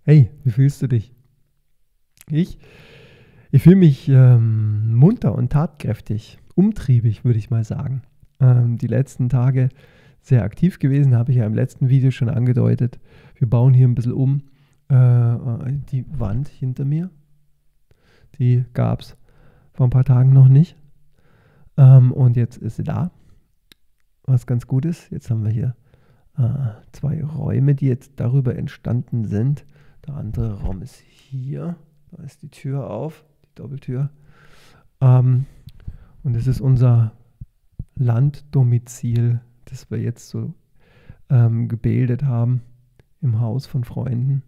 Hey, wie fühlst du dich? Ich? Ich fühle mich munter und tatkräftig, umtriebig, würde ich mal sagen. Die letzten Tage sehr aktiv gewesen, habe ich ja im letzten Video schon angedeutet. Wir bauen hier ein bisschen um. Die Wand hinter mir, die gab es vor ein paar Tagen noch nicht. Und jetzt ist sie da, was ganz gut ist. Jetzt haben wir hier zwei Räume, die jetzt darüber entstanden sind. Der andere Raum ist hier. Da ist die Tür auf, die Doppeltür. Und es ist unser Landdomizil, das wir jetzt so gebildet haben im Haus von Freunden,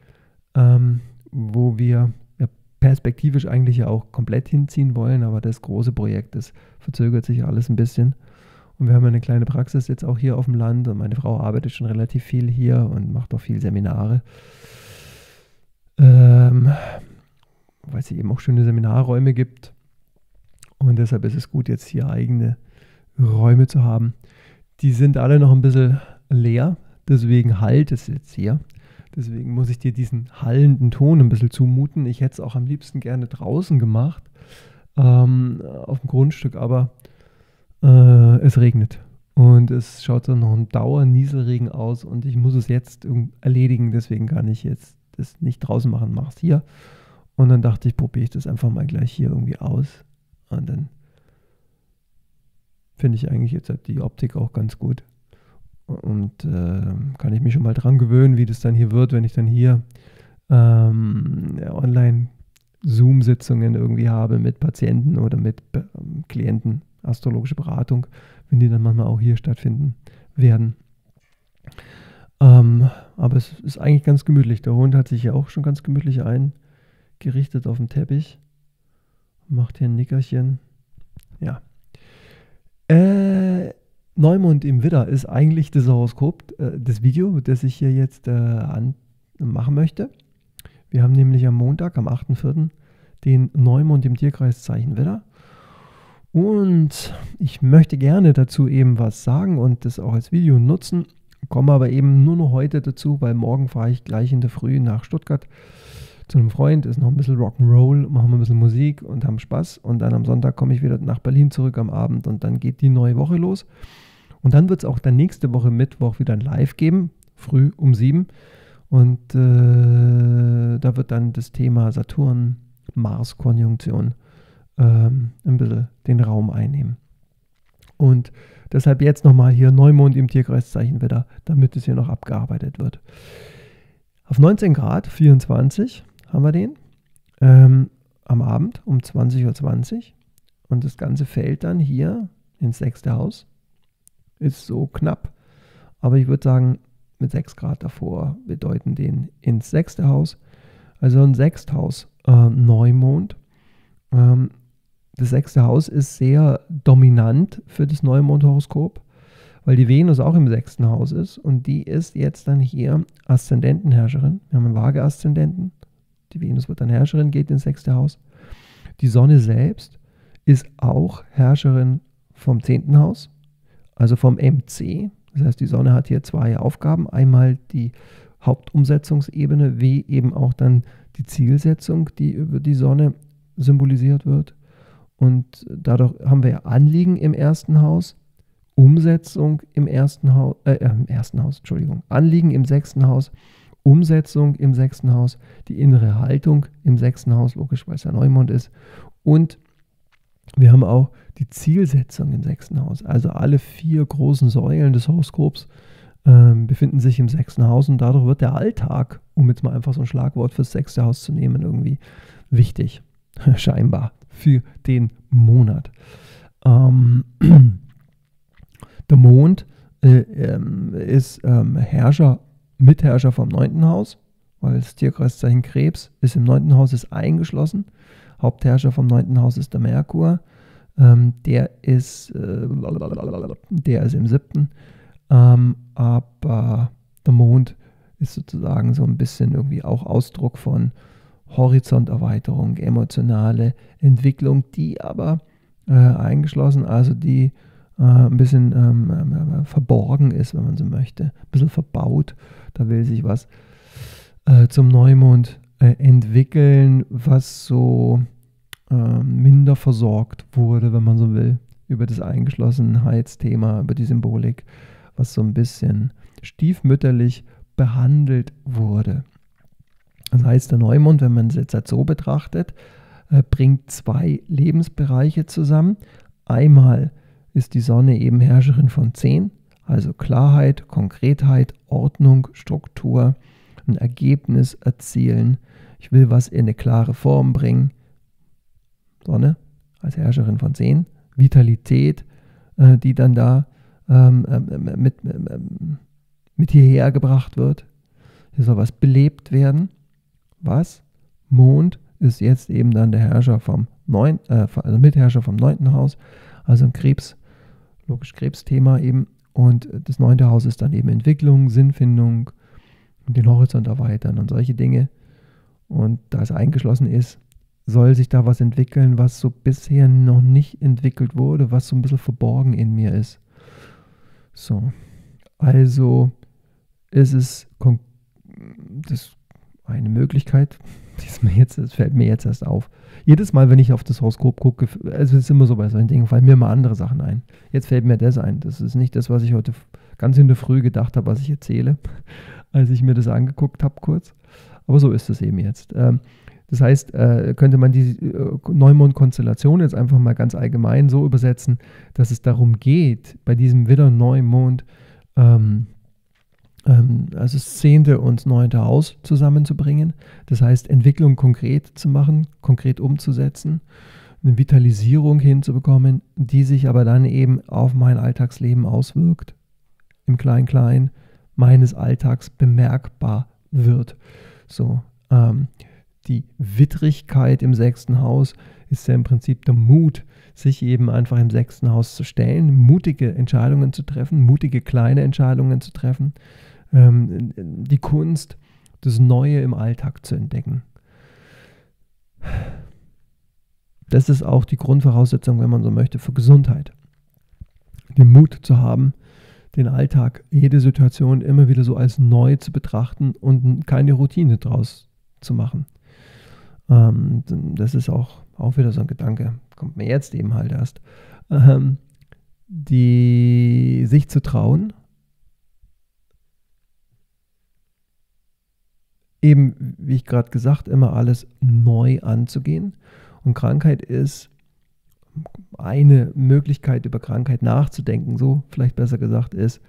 wo wir ja perspektivisch eigentlich ja auch komplett hinziehen wollen, aber das große Projekt, das verzögert sich alles ein bisschen. Und wir haben eine kleine Praxis jetzt auch hier auf dem Land und meine Frau arbeitet schon relativ viel hier und macht auch viel Seminare. Weil es eben auch schöne Seminarräume gibt. Und deshalb ist es gut, jetzt hier eigene Räume zu haben. Die sind alle noch ein bisschen leer, deswegen hallt es jetzt hier. Deswegen muss ich dir diesen hallenden Ton ein bisschen zumuten. Ich hätte es auch am liebsten gerne draußen gemacht, auf dem Grundstück, aber es regnet. Und es schaut dann noch ein Dauernieselregen aus und ich muss es jetzt erledigen, deswegen kann ich jetzt das nicht draußen machen, mache es hier. Und dann dachte ich, probiere ich das einfach mal gleich hier irgendwie aus. Und dann finde ich eigentlich jetzt halt die Optik auch ganz gut. Und kann ich mich schon mal dran gewöhnen, wie das dann hier wird, wenn ich dann hier Online-Zoom-Sitzungen irgendwie habe mit Patienten oder mit Klienten, astrologische Beratung, wenn die dann manchmal auch hier stattfinden werden. Aber es ist eigentlich ganz gemütlich. Der Hund hat sich ja auch schon ganz gemütlich eingerichtet auf dem Teppich. Macht hier ein Nickerchen. Ja. Neumond im Widder ist eigentlich das Horoskop, das Video, das ich hier jetzt machen möchte. Wir haben nämlich am Montag, am 8.4. den Neumond im Tierkreiszeichen Widder. Und ich möchte gerne dazu eben was sagen und das auch als Video nutzen. Komme aber eben nur noch heute dazu, weil morgen fahre ich gleich in der Früh nach Stuttgart zu einem Freund, ist noch ein bisschen Rock'n'Roll, machen wir ein bisschen Musik und haben Spaß. Und dann am Sonntag komme ich wieder nach Berlin zurück am Abend und dann geht die neue Woche los. Und dann wird es auch dann nächste Woche Mittwoch wieder ein Live geben, früh um 7. Und da wird dann das Thema Saturn-Mars-Konjunktion ein bisschen den Raum einnehmen. Und deshalb jetzt nochmal hier Neumond im Tierkreiszeichen Widder, damit es hier noch abgearbeitet wird. Auf 19 Grad 24 haben wir den am Abend um 20:20 Uhr. Und das Ganze fällt dann hier ins 6. Haus. Ist so knapp, aber ich würde sagen, mit 6 Grad davor bedeuten den ins 6. Haus. Also ein 6. Haus Neumond. Das 6. Haus ist sehr dominant für das Neumond-Horoskop, weil die Venus auch im 6. Haus ist und die ist jetzt dann hier Aszendentenherrscherin. Wir haben einen Waage-Aszendenten. Die Venus wird dann Herrscherin, geht ins 6. Haus. Die Sonne selbst ist auch Herrscherin vom 10. Haus, also vom MC. Das heißt, die Sonne hat hier zwei Aufgaben. Einmal die Hauptumsetzungsebene, wie eben auch dann die Zielsetzung, die über die Sonne symbolisiert wird. Und dadurch haben wir Anliegen im 1. Haus, Umsetzung im 1. Haus, Anliegen im 6. Haus, Umsetzung im 6. Haus, die innere Haltung im 6. Haus, logisch, weil es ja Neumond ist. Und wir haben auch die Zielsetzung im 6. Haus. Also alle 4 großen Säulen des Horoskops befinden sich im 6. Haus und dadurch wird der Alltag, um jetzt mal einfach so ein Schlagwort fürs 6. Haus zu nehmen, irgendwie wichtig, scheinbar, für den Monat. Der Mond ist Mitherrscher vom 9. Haus, weil das Tierkreiszeichen Krebs ist im 9. Haus, ist eingeschlossen. Hauptherrscher vom 9. Haus ist der Merkur. Der ist im 7. Aber der Mond ist sozusagen so ein bisschen irgendwie auch Ausdruck von Horizonterweiterung, emotionale Entwicklung, die aber eingeschlossen, also die ein bisschen verborgen ist, wenn man so möchte, ein bisschen verbaut, da will sich was zum Neumond entwickeln, was so minder versorgt wurde, wenn man so will, über das Eingeschlossenheitsthema, über die Symbolik, was so ein bisschen stiefmütterlich behandelt wurde. Das heißt, der Neumond, wenn man es jetzt so betrachtet, bringt zwei Lebensbereiche zusammen. Einmal ist die Sonne eben Herrscherin von 10, also Klarheit, Konkretheit, Ordnung, Struktur, ein Ergebnis erzielen. Ich will was in eine klare Form bringen. Sonne als Herrscherin von 10, Vitalität, die dann da mit hierher gebracht wird. Hier soll was belebt werden. Was? Mond ist jetzt eben dann der Herrscher vom Mitherrscher vom 9. Haus, also ein logisch Krebsthema eben. Und das 9. Haus ist dann eben Entwicklung, Sinnfindung und den Horizont erweitern und solche Dinge. Und da es eingeschlossen ist, soll sich da was entwickeln, was so bisher noch nicht entwickelt wurde, was so ein bisschen verborgen in mir ist. So, also ist es das eine Möglichkeit, das fällt mir jetzt erst auf. Jedes Mal, wenn ich auf das Horoskop gucke, es ist immer so bei solchen Dingen, fallen mir immer andere Sachen ein. Jetzt fällt mir das ein. Das ist nicht das, was ich heute ganz in der Früh gedacht habe, was ich erzähle, als ich mir das angeguckt habe kurz. Aber so ist es eben jetzt. Das heißt, könnte man die Neumond-Konstellation jetzt einfach mal ganz allgemein so übersetzen, dass es darum geht, bei diesem Widder-Neumond also das 10. und 9. Haus zusammenzubringen. Das heißt, Entwicklung konkret zu machen, konkret umzusetzen, eine Vitalisierung hinzubekommen, die sich aber dann eben auf mein Alltagsleben auswirkt, im Klein-Klein meines Alltags bemerkbar wird. So, die Wittrigkeit im 6. Haus ist ja im Prinzip der Mut, sich eben einfach im 6. Haus zu stellen, mutige Entscheidungen zu treffen, mutige kleine Entscheidungen zu treffen, die Kunst, das Neue im Alltag zu entdecken. Das ist auch die Grundvoraussetzung, wenn man so möchte, für Gesundheit. Den Mut zu haben, den Alltag, jede Situation immer wieder so als neu zu betrachten und keine Routine draus zu machen. Das ist auch wieder so ein Gedanke, kommt mir jetzt eben halt erst, sich zu trauen, eben, wie ich gerade gesagt, immer alles neu anzugehen. Und Krankheit ist eine Möglichkeit, über Krankheit nachzudenken, so vielleicht besser gesagt ist,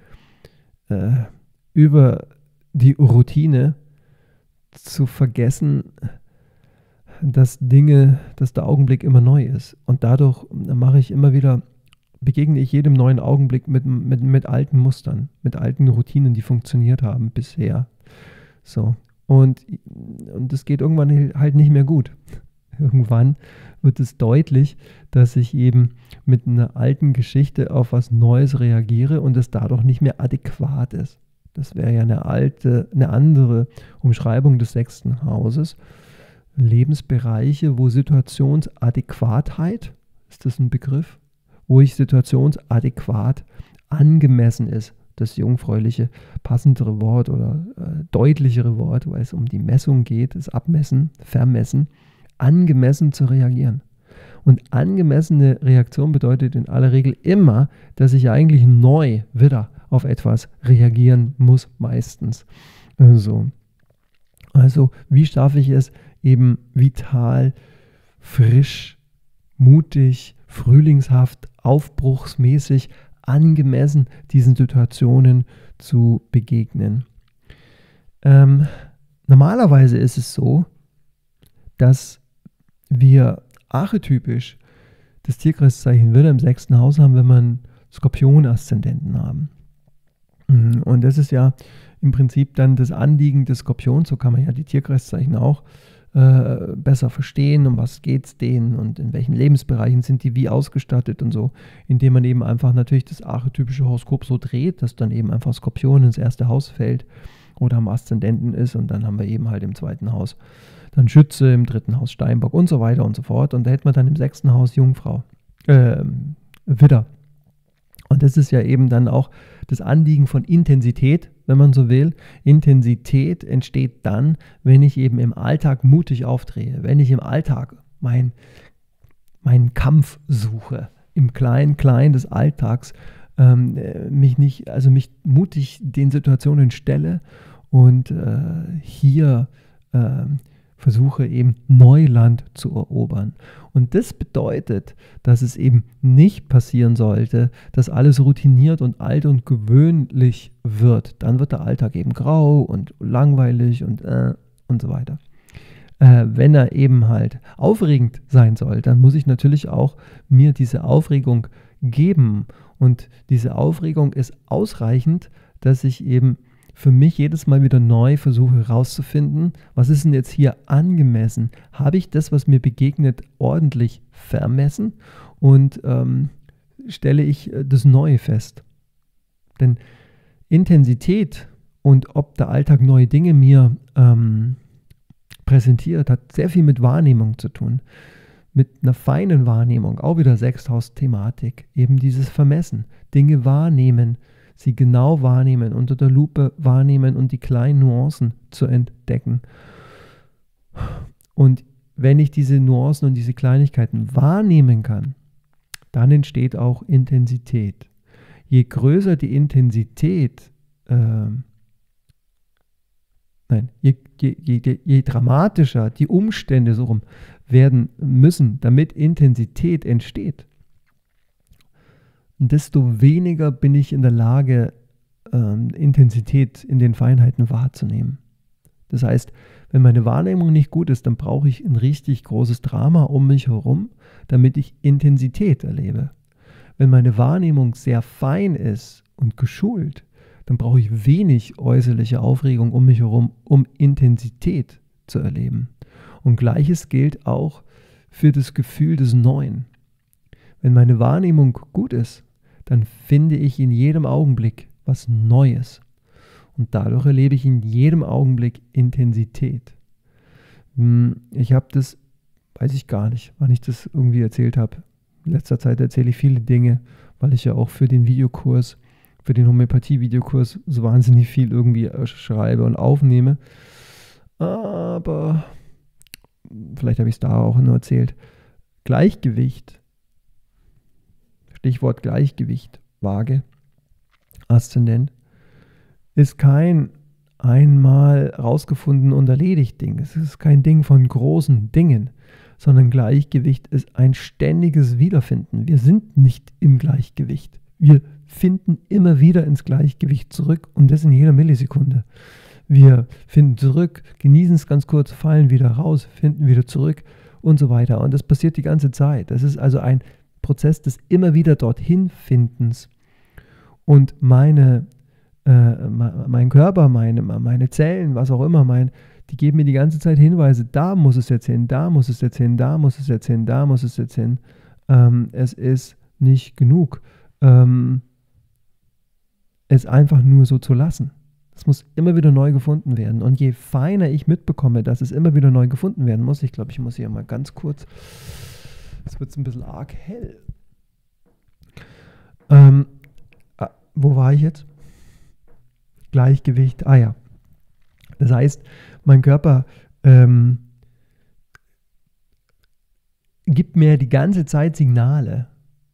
über die Routine zu vergessen, dass der Augenblick immer neu ist. Und dadurch begegne ich jedem neuen Augenblick mit alten Mustern, mit alten Routinen, die funktioniert haben bisher. So. Und das geht irgendwann halt nicht mehr gut. Irgendwann wird es deutlich, dass ich eben mit einer alten Geschichte auf was Neues reagiere und es dadurch nicht mehr adäquat ist. Das wäre ja eine andere Umschreibung des 6. Hauses. Lebensbereiche, wo Situationsadäquatheit, ist das ein Begriff? Wo ich situationsadäquat angemessen ist, das jungfräuliche, passendere Wort oder deutlichere Wort, weil es um die Messung geht, das Abmessen, Vermessen, angemessen zu reagieren. Und angemessene Reaktion bedeutet in aller Regel immer, dass ich eigentlich neu wieder auf etwas reagieren muss, meistens. Also wie schaffe ich es, eben vital, frisch, mutig, frühlingshaft, aufbruchsmäßig, angemessen diesen Situationen zu begegnen. Normalerweise ist es so, dass wir archetypisch das Tierkreiszeichen Widder im 6. Haus haben, wenn man Skorpion-Aszendenten haben. Und das ist ja im Prinzip dann das Anliegen des Skorpions, so kann man ja die Tierkreiszeichen auch besser verstehen, um was geht es denen und in welchen Lebensbereichen sind die wie ausgestattet und so, indem man eben einfach natürlich das archetypische Horoskop so dreht, dass dann eben einfach Skorpion ins 1. Haus fällt oder am Aszendenten ist und dann haben wir eben halt im 2. Haus dann Schütze, im 3. Haus Steinbock und so weiter und so fort und da hätte man dann im 6. Haus Jungfrau, Widder. Und das ist ja eben dann auch das Anliegen von Intensität, wenn man so will. Intensität entsteht dann, wenn ich eben im Alltag mutig aufdrehe, wenn ich im Alltag meinen Kampf suche, im Klein-Klein des Alltags, mich mutig den Situationen stelle und hier versuche eben Neuland zu erobern. Und das bedeutet, dass es eben nicht passieren sollte, dass alles routiniert und alt und gewöhnlich wird. Dann wird der Alltag eben grau und langweilig und so weiter. Wenn er eben halt aufregend sein soll, dann muss ich natürlich auch mir diese Aufregung geben. Und diese Aufregung ist ausreichend, dass ich eben für mich jedes Mal wieder neu versuche herauszufinden, was ist denn jetzt hier angemessen? Habe ich das, was mir begegnet, ordentlich vermessen? Und stelle ich das Neue fest? Denn Intensität und ob der Alltag neue Dinge mir präsentiert, hat sehr viel mit Wahrnehmung zu tun. Mit einer feinen Wahrnehmung, auch wieder Sechsthaus-Thematik, eben dieses Vermessen, Dinge wahrnehmen, sie genau wahrnehmen, unter der Lupe wahrnehmen und die kleinen Nuancen zu entdecken. Und wenn ich diese Nuancen und diese Kleinigkeiten wahrnehmen kann, dann entsteht auch Intensität. Je größer die Intensität, je dramatischer die Umstände so rum werden müssen, damit Intensität entsteht, desto weniger bin ich in der Lage, Intensität in den Feinheiten wahrzunehmen. Das heißt, wenn meine Wahrnehmung nicht gut ist, dann brauche ich ein richtig großes Drama um mich herum, damit ich Intensität erlebe. Wenn meine Wahrnehmung sehr fein ist und geschult, dann brauche ich wenig äußerliche Aufregung um mich herum, um Intensität zu erleben. Und Gleiches gilt auch für das Gefühl des Neuen. Wenn meine Wahrnehmung gut ist, dann finde ich in jedem Augenblick was Neues. Und dadurch erlebe ich in jedem Augenblick Intensität. Ich habe das, weiß ich gar nicht, wann ich das irgendwie erzählt habe. In letzter Zeit erzähle ich viele Dinge, weil ich ja auch für den Videokurs, für den Homöopathie-Videokurs so wahnsinnig viel irgendwie schreibe und aufnehme. Aber vielleicht habe ich es da auch nur erzählt. Gleichgewicht, Stichwort Gleichgewicht, Waage, Aszendent, ist kein einmal rausgefunden und erledigt Ding. Es ist kein Ding von großen Dingen, sondern Gleichgewicht ist ein ständiges Wiederfinden. Wir sind nicht im Gleichgewicht. Wir finden immer wieder ins Gleichgewicht zurück und das in jeder Millisekunde. Wir finden zurück, genießen es ganz kurz, fallen wieder raus, finden wieder zurück und so weiter. Und das passiert die ganze Zeit. Das ist also ein Prozess des immer wieder dorthin Findens. Und mein Körper, meine Zellen, was auch immer, die geben mir die ganze Zeit Hinweise, da muss es jetzt hin, da muss es jetzt hin, da muss es jetzt hin, da muss es jetzt hin. Es ist nicht genug, es einfach nur so zu lassen. Es muss immer wieder neu gefunden werden. Und je feiner ich mitbekomme, dass es immer wieder neu gefunden werden muss, ich glaube, ich muss hier mal ganz kurz, jetzt wird es ein bisschen arg hell. Wo war ich jetzt? Gleichgewicht, ja. Das heißt, mein Körper gibt mir die ganze Zeit Signale.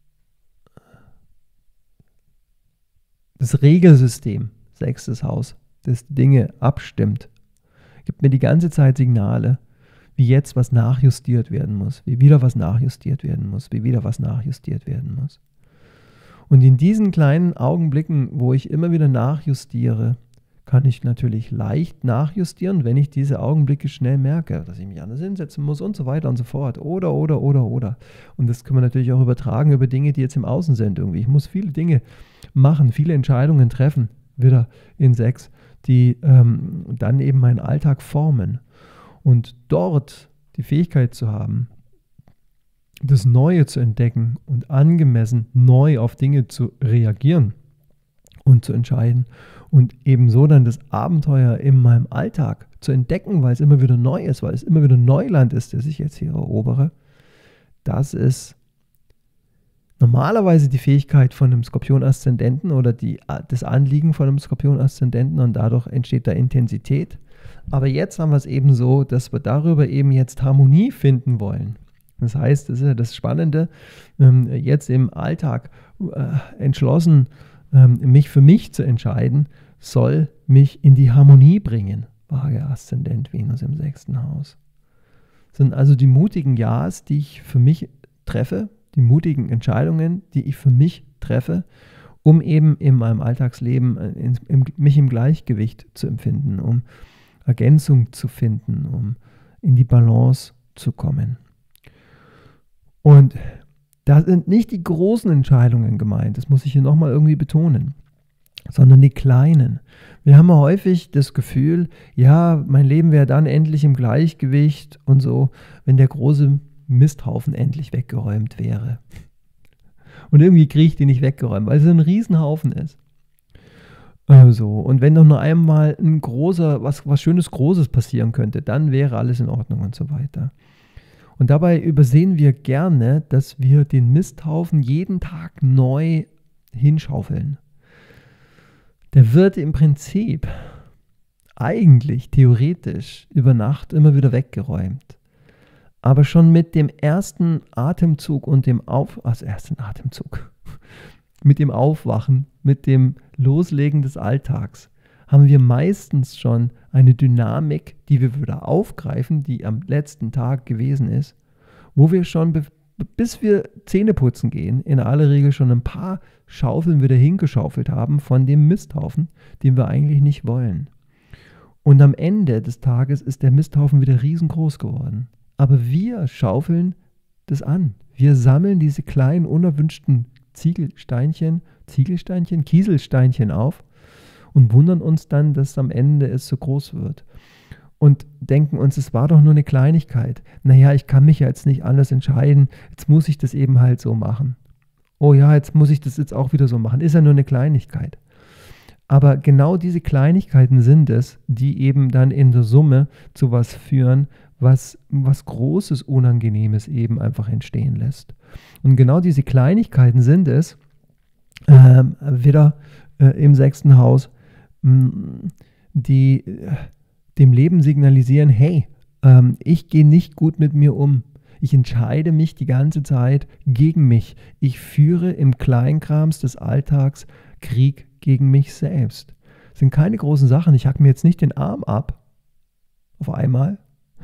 Das Regelsystem, 6. Haus, das Dinge abstimmt, gibt mir die ganze Zeit Signale, wie jetzt was nachjustiert werden muss, wie wieder was nachjustiert werden muss, wie wieder was nachjustiert werden muss. Und in diesen kleinen Augenblicken, wo ich immer wieder nachjustiere, kann ich natürlich leicht nachjustieren, wenn ich diese Augenblicke schnell merke, dass ich mich anders hinsetzen muss und so weiter und so fort. Oder. Und das können wir natürlich auch übertragen über Dinge, die jetzt im Außen sind irgendwie. Ich muss viele Dinge machen, viele Entscheidungen treffen, wieder in 6, die dann eben meinen Alltag formen. Und dort die Fähigkeit zu haben, das Neue zu entdecken und angemessen neu auf Dinge zu reagieren und zu entscheiden und ebenso dann das Abenteuer in meinem Alltag zu entdecken, weil es immer wieder neu ist, weil es immer wieder Neuland ist, das ich jetzt hier erobere, das ist normalerweise die Fähigkeit von einem Skorpion-Aszendenten oder das Anliegen von einem Skorpion-Aszendenten und dadurch entsteht da Intensität. Aber jetzt haben wir es eben so, dass wir darüber eben jetzt Harmonie finden wollen. Das heißt, das ist ja das Spannende, jetzt im Alltag entschlossen, mich für mich zu entscheiden, soll mich in die Harmonie bringen. Waage, Aszendent, Venus im 6. Haus. Das sind also die mutigen Ja's, die ich für mich treffe, die mutigen Entscheidungen, die ich für mich treffe, um eben in meinem Alltagsleben mich im Gleichgewicht zu empfinden, um Ergänzung zu finden, um in die Balance zu kommen. Und da sind nicht die großen Entscheidungen gemeint, das muss ich hier nochmal irgendwie betonen, sondern die kleinen. Wir haben ja häufig das Gefühl, ja, mein Leben wäre dann endlich im Gleichgewicht und so, wenn der große Misthaufen endlich weggeräumt wäre. Und irgendwie kriege ich den nicht weggeräumt, weil es ein Riesenhaufen ist. So, und wenn doch nur einmal ein großer, was Schönes Großes passieren könnte, dann wäre alles in Ordnung und so weiter. Und dabei übersehen wir gerne, dass wir den Misthaufen jeden Tag neu hinschaufeln. Der wird im Prinzip eigentlich theoretisch über Nacht immer wieder weggeräumt. Aber schon mit dem ersten Atemzug und mit dem Aufwachen, mit dem Loslegen des Alltags, haben wir meistens schon eine Dynamik, die wir wieder aufgreifen, die am letzten Tag gewesen ist, wo wir schon, bis wir Zähne putzen gehen, in aller Regel schon ein paar Schaufeln wieder hingeschaufelt haben von dem Misthaufen, den wir eigentlich nicht wollen. Und am Ende des Tages ist der Misthaufen wieder riesengroß geworden. Aber wir schaufeln das an. Wir sammeln diese kleinen, unerwünschten Kieselsteinchen auf und wundern uns dann, dass am Ende es so groß wird. Und denken uns, es war doch nur eine Kleinigkeit. Naja, ich kann mich ja jetzt nicht anders entscheiden. Jetzt muss ich das eben halt so machen. Oh ja, jetzt muss ich das jetzt auch wieder so machen. Ist ja nur eine Kleinigkeit. Aber genau diese Kleinigkeiten sind es, die eben dann in der Summe zu was führen, was Großes, Unangenehmes eben einfach entstehen lässt. Und genau diese Kleinigkeiten sind es, wieder im 6. Haus, die dem Leben signalisieren, hey, ich gehe nicht gut mit mir um. Ich entscheide mich die ganze Zeit gegen mich. Ich führe im Kleinkrams des Alltags Krieg gegen mich selbst. Das sind keine großen Sachen. Ich hacke mir jetzt nicht den Arm ab, auf einmal.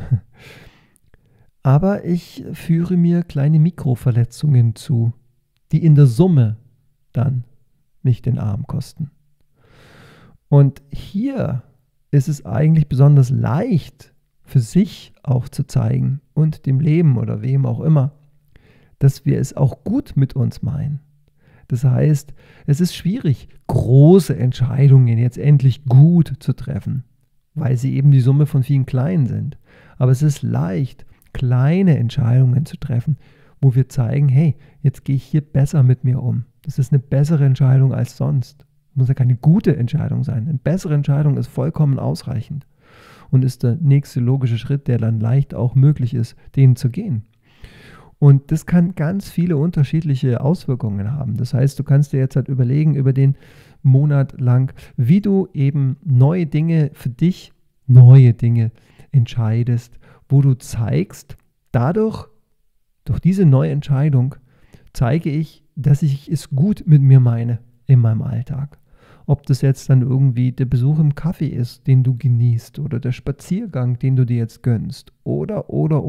Aber ich führe mir kleine Mikroverletzungen zu, die in der Summe dann mich den Arm kosten. Und hier ist es eigentlich besonders leicht für sich auch zu zeigen und dem Leben oder wem auch immer, dass wir es auch gut mit uns meinen. Das heißt, es ist schwierig, große Entscheidungen jetzt endlich gut zu treffen, weil sie eben die Summe von vielen kleinen sind. Aber es ist leicht, kleine Entscheidungen zu treffen, wo wir zeigen, hey, jetzt gehe ich hier besser mit mir um. Das ist eine bessere Entscheidung als sonst. Muss ja keine gute Entscheidung sein. Eine bessere Entscheidung ist vollkommen ausreichend und ist der nächste logische Schritt, der dann leicht auch möglich ist, den zu gehen. Und das kann ganz viele unterschiedliche Auswirkungen haben. Das heißt, du kannst dir jetzt halt überlegen über den Monat lang, wie du eben neue Dinge für dich, neue Dinge entscheidest, wo du zeigst, durch diese neue Entscheidung zeige ich, dass ich es gut mit mir meine in meinem Alltag. Ob das jetzt dann irgendwie der Besuch im Café ist, den du genießt, oder der Spaziergang, den du dir jetzt gönnst, oder.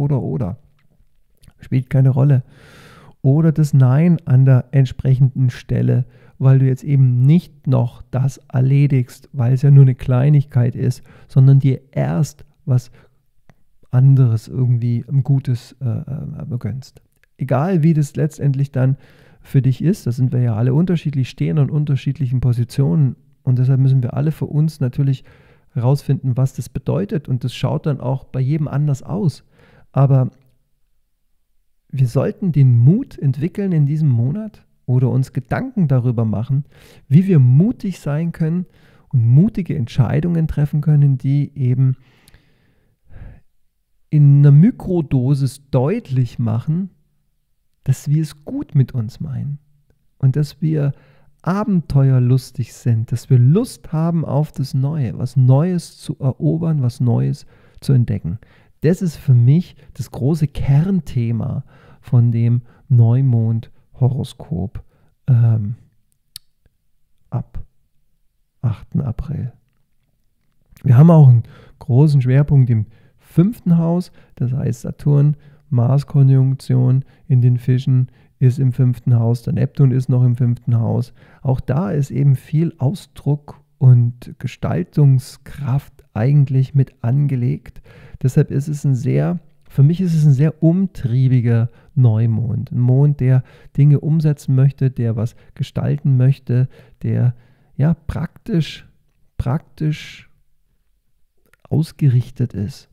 Spielt keine Rolle. Oder das Nein an der entsprechenden Stelle, weil du jetzt eben nicht noch das erledigst, weil es ja nur eine Kleinigkeit ist, sondern dir erst was anderes irgendwie Gutes gönnst. Egal wie das letztendlich dann für dich ist, da sind wir ja alle unterschiedlich, stehen an unterschiedlichen Positionen und deshalb müssen wir alle für uns natürlich herausfinden, was das bedeutet und das schaut dann auch bei jedem anders aus. Aber wir sollten den Mut entwickeln in diesem Monat oder uns Gedanken darüber machen, wie wir mutig sein können und mutige Entscheidungen treffen können, die eben in einer Mikrodosis deutlich machen, dass wir es gut mit uns meinen und dass wir abenteuerlustig sind, dass wir Lust haben auf das Neue, was Neues zu erobern, was Neues zu entdecken. Das ist für mich das große Kernthema von dem Neumond-Horoskop ab 8. April. Wir haben auch einen großen Schwerpunkt im 5. Haus, das heißt Saturn-Mars-Konjunktion in den Fischen ist im 5. Haus, der Neptun ist noch im 5. Haus. Auch da ist eben viel Ausdruck und Gestaltungskraft eigentlich mit angelegt. Deshalb ist es für mich ist es ein sehr umtriebiger Neumond. Ein Mond, der Dinge umsetzen möchte, der was gestalten möchte, der ja praktisch ausgerichtet ist.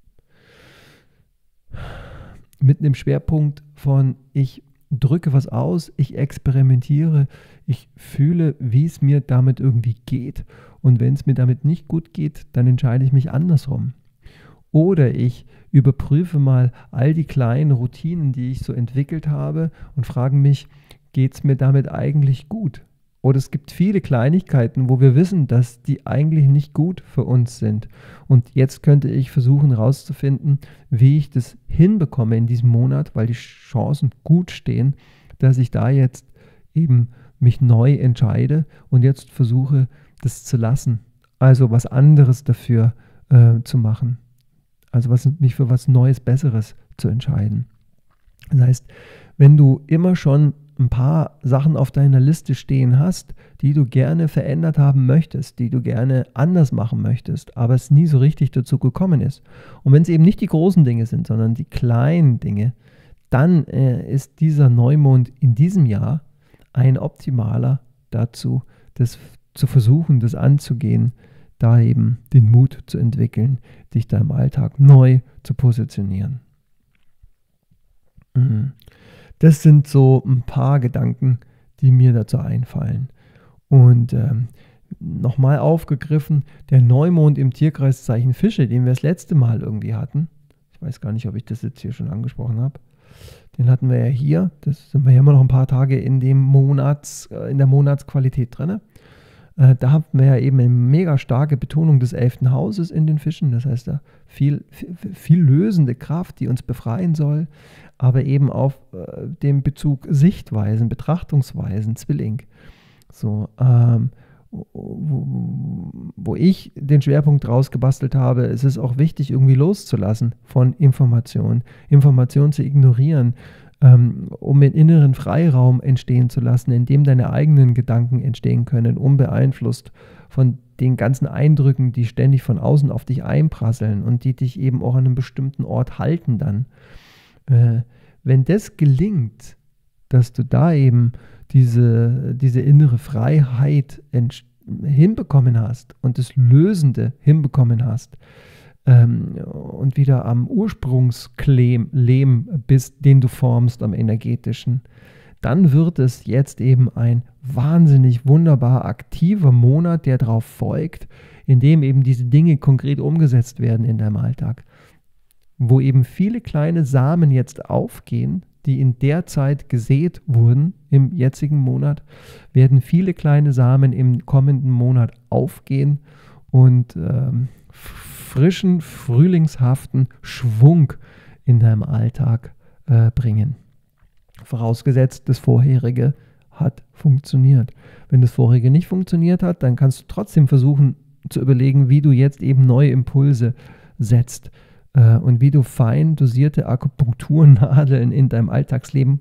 Mit einem Schwerpunkt von ich drücke was aus, ich experimentiere, ich fühle, wie es mir damit irgendwie geht. Und wenn es mir damit nicht gut geht, dann entscheide ich mich andersrum. Oder ich überprüfe mal all die kleinen Routinen, die ich so entwickelt habe und frage mich, geht es mir damit eigentlich gut? Oder es gibt viele Kleinigkeiten, wo wir wissen, dass die eigentlich nicht gut für uns sind. Und jetzt könnte ich versuchen herauszufinden, wie ich das hinbekomme in diesem Monat, weil die Chancen gut stehen, dass ich da jetzt eben mich neu entscheide und jetzt versuche, das zu lassen. Also was anderes dafür zu machen. Also mich für was Neues, Besseres zu entscheiden. Das heißt, wenn du immer schon ein paar Sachen auf deiner Liste stehen hast, die du gerne verändert haben möchtest, die du gerne anders machen möchtest, aber es nie so richtig dazu gekommen ist. Und wenn es eben nicht die großen Dinge sind, sondern die kleinen Dinge, dann ist dieser Neumond in diesem Jahr ein optimaler dazu, das zu versuchen, das anzugehen, da eben den Mut zu entwickeln, dich da im Alltag neu zu positionieren. Das sind so ein paar Gedanken, die mir dazu einfallen. Und nochmal aufgegriffen, der Neumond im Tierkreiszeichen Fische, den wir das letzte Mal irgendwie hatten, ich weiß gar nicht, ob ich das jetzt hier schon angesprochen habe, den hatten wir ja hier, das sind wir ja immer noch ein paar Tage in der Monatsqualität drin. Da haben wir ja eben eine mega starke Betonung des 11. Hauses in den Fischen, das heißt da viel lösende Kraft, die uns befreien soll, aber eben auf dem Bezug Sichtweisen, Betrachtungsweisen, Zwilling. So, wo ich den Schwerpunkt rausgebastelt habe, es ist auch wichtig, irgendwie loszulassen von Informationen zu ignorieren, um einen inneren Freiraum entstehen zu lassen, in dem deine eigenen Gedanken entstehen können, unbeeinflusst von den ganzen Eindrücken, die ständig von außen auf dich einprasseln und die dich eben auch an einem bestimmten Ort halten dann. Wenn das gelingt, dass du da eben diese innere Freiheit hinbekommen hast und das Lösende hinbekommen hast, und wieder am Ursprungslehm bist, den du formst, am energetischen, dann wird es jetzt eben ein wahnsinnig wunderbar aktiver Monat, der darauf folgt, in dem eben diese Dinge konkret umgesetzt werden in deinem Alltag. Wo eben viele kleine Samen jetzt aufgehen, die in der Zeit gesät wurden im jetzigen Monat, werden viele kleine Samen im kommenden Monat aufgehen und frischen, frühlingshaften Schwung in deinem Alltag bringen. Vorausgesetzt, das Vorherige hat funktioniert. Wenn das Vorherige nicht funktioniert hat, dann kannst du trotzdem versuchen zu überlegen, wie du jetzt eben neue Impulse setzt und wie du fein dosierte Akupunkturnadeln in deinem Alltagsleben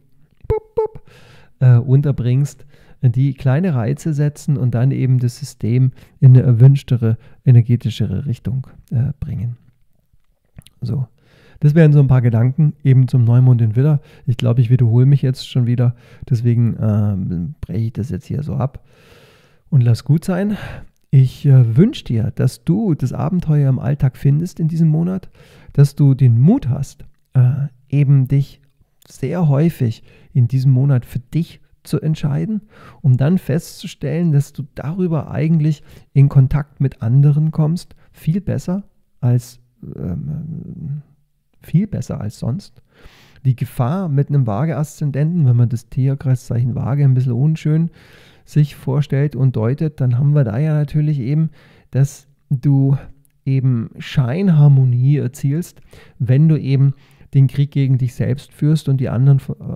unterbringst, die kleine Reize setzen und dann eben das System in eine erwünschtere, energetischere Richtung bringen. So, das wären so ein paar Gedanken eben zum Neumond in Widder. Ich glaube, ich wiederhole mich jetzt schon wieder, deswegen breche ich das jetzt hier so ab und lass gut sein. Ich wünsche dir, dass du das Abenteuer im Alltag findest in diesem Monat, dass du den Mut hast, eben dich sehr häufig in diesem Monat für dich zu entscheiden, um dann festzustellen, dass du darüber eigentlich in Kontakt mit anderen kommst, viel besser als sonst, Die Gefahr mit einem Waage-Aszendenten, wenn man das Tierkreiszeichen Waage ein bisschen unschön sich vorstellt und deutet, dann haben wir da ja natürlich eben, dass du eben Scheinharmonie erzielst, wenn du eben den Krieg gegen dich selbst führst und die anderen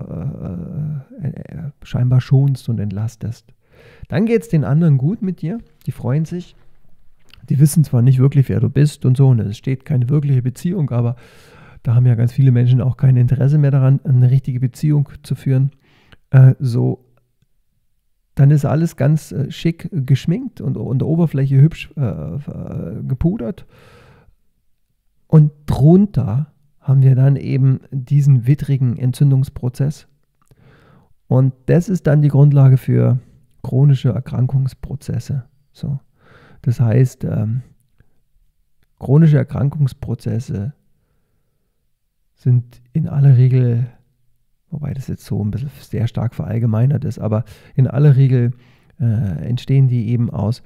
scheinbar schonst und entlastest. Dann geht es den anderen gut mit dir, die freuen sich, die wissen zwar nicht wirklich, wer du bist und so, und es steht keine wirkliche Beziehung, aber da haben ja ganz viele Menschen auch kein Interesse mehr daran, eine richtige Beziehung zu führen. Dann ist alles ganz schick geschminkt und der Oberfläche hübsch gepudert. Und drunter haben wir dann eben diesen wittrigen Entzündungsprozess. Und das ist dann die Grundlage für chronische Erkrankungsprozesse. So. Das heißt, chronische Erkrankungsprozesse sind in aller Regel, wobei das jetzt so ein bisschen sehr stark verallgemeinert ist, aber in aller Regel entstehen die eben aus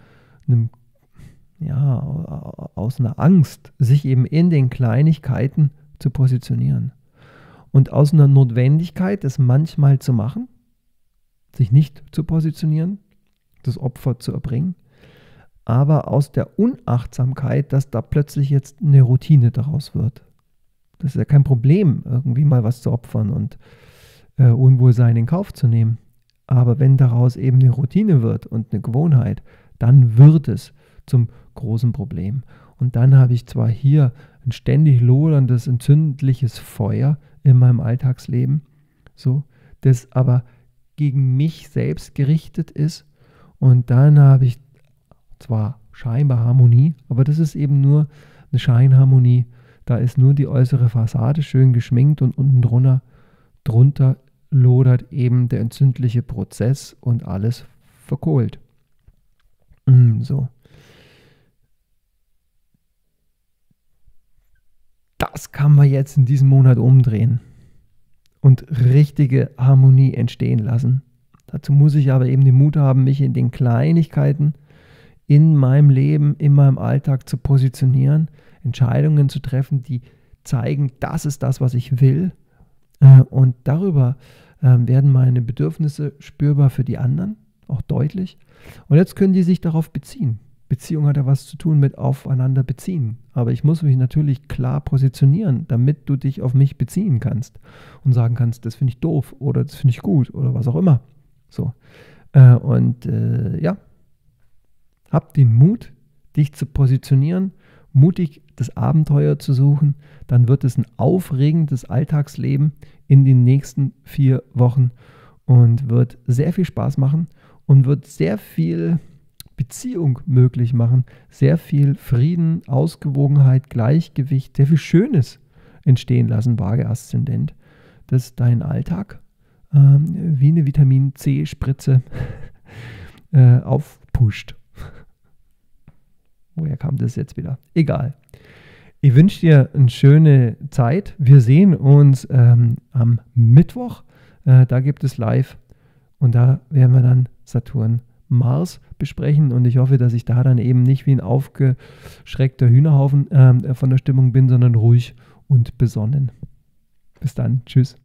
einer Angst, sich eben in den Kleinigkeiten zu positionieren. Und aus einer Notwendigkeit, das manchmal zu machen, sich nicht zu positionieren, das Opfer zu erbringen, aber aus der Unachtsamkeit, dass da plötzlich jetzt eine Routine daraus wird. Das ist ja kein Problem, irgendwie mal was zu opfern und Unwohlsein in Kauf zu nehmen. Aber wenn daraus eben eine Routine wird und eine Gewohnheit, dann wird es zum großen Problem. Und dann habe ich zwar hier ein ständig loderndes, entzündliches Feuer in meinem Alltagsleben, so, das aber gegen mich selbst gerichtet ist. Und dann habe ich zwar scheinbar Harmonie, aber das ist eben nur eine Scheinharmonie. Da ist nur die äußere Fassade schön geschminkt und unten drunter lodert eben der entzündliche Prozess und alles verkohlt. So. Das kann man jetzt in diesem Monat umdrehen und richtige Harmonie entstehen lassen. Dazu muss ich aber eben den Mut haben, mich in den Kleinigkeiten in meinem Leben, in meinem Alltag zu positionieren, Entscheidungen zu treffen, die zeigen, das ist das, was ich will. Und darüber werden meine Bedürfnisse spürbar für die anderen, auch deutlich. Und jetzt können die sich darauf beziehen. Beziehung hat ja was zu tun mit aufeinander beziehen. Aber ich muss mich natürlich klar positionieren, damit du dich auf mich beziehen kannst und sagen kannst, das finde ich doof oder das finde ich gut oder was auch immer. So. Hab den Mut, dich zu positionieren, mutig das Abenteuer zu suchen, dann wird es ein aufregendes Alltagsleben in den nächsten 4 Wochen und wird sehr viel Spaß machen und wird sehr viel Beziehung möglich machen, sehr viel Frieden, Ausgewogenheit, Gleichgewicht, sehr viel Schönes entstehen lassen, Waage-Aszendent, dass dein Alltag wie eine Vitamin-C-Spritze aufpusht. Woher kam das jetzt wieder? Egal. Ich wünsche dir eine schöne Zeit. Wir sehen uns am Mittwoch. Da gibt es live und da werden wir dann Saturn-Mars besprechen und ich hoffe, dass ich da dann eben nicht wie ein aufgeschreckter Hühnerhaufen von der Stimmung bin, sondern ruhig und besonnen. Bis dann. Tschüss.